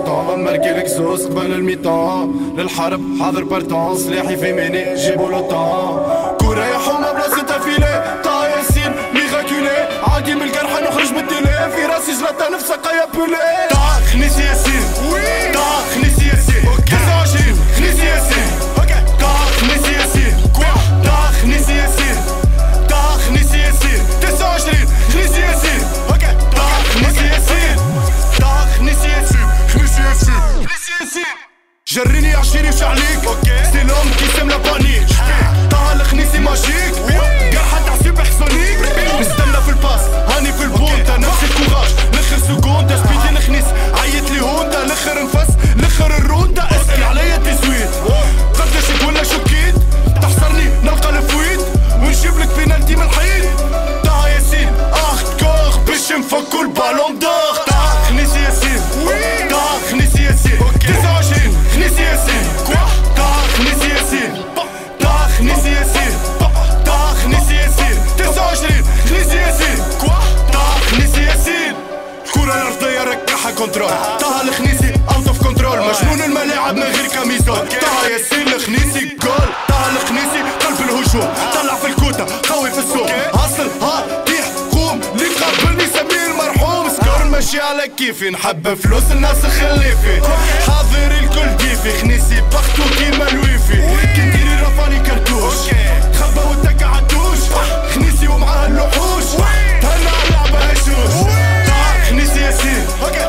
لونطون ماركي لكزوز قبل الميطون للحرب حاضر بارتون سلاحي في ميني جيبو لوطون كورة يا حومة بلاصتها فيلي طه ياسين ميغاكولي عادي من الجرحى نخرج من التيلي في راسي زلطة نفسها قايا بولي طه خنيسي ياسين طه خنيسي ياسين 29 خنيسي ياسين طه خنيسي ياسين طه خنيسي ياسين طه خنيسي ياسين 29 خنيسي ياسين طه خنيسي ياسين طه خنيسي ياسين خنيسي ياسين خنيسي ياسين جريني عشيري وشعليك سي لوم كي سم لا بانيك طه الخنيسي ماجيك قرحة تاع سوبر سونيك نستنى في الباس هاني في البونتا نفس الكوراج لاخر سكوندا سبيدي نخنيس عيط لي هوندا لاخر نفس لاخر الروندا اسأل عليا تزويد قداش تقولنا شكيت تحصرني نلقى الفويد ونجيب لك بينالتي من الحيط طه ياسين اخت كوغ باش نفكو البالون دور طه خنيسي ياسين طه خنيسي ياسين 29 خنيسي ياسين طه خنيسي ياسين طه خنيسي ياسين طه خنيسي ياسين 29 خنيسي ياسين طه خنيسي ياسين الكرة الأرضية ركحها كنترول طه الخنيسي اوت اوف كنترول مجنون الملاعب من غير كاميزون طه ياسين الخنيسي جول طه الخنيسي قلب الهجوم طلع في الكوتا قوي في السوق اصل ها طيح قوم اللي قابلني سمير مرحوم سكور ماشي على كيفي نحب فلوس الناس خليفي حاضر الكل كيفي خنيسي بختو كيما الويفي كي نديري رفاني كرتوش خبا وتكا عالدوش خنيسي ومعاه اللحوش تهنا اللعبة هشوش طه خنيسي ياسين